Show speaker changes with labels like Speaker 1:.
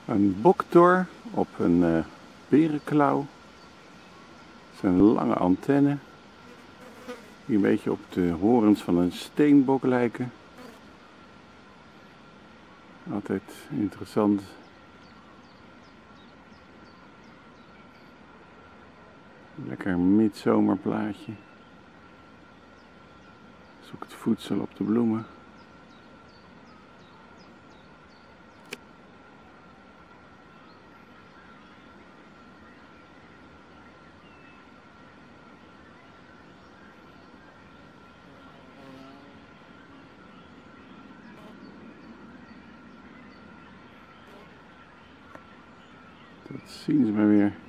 Speaker 1: Een boktor op een berenklauw. Het zijn lange antenne die een beetje op de horens van een steenbok lijken. Altijd interessant. Lekker midzomerplaatje. Zoek het voedsel op de bloemen. Dat zien ze maar weer.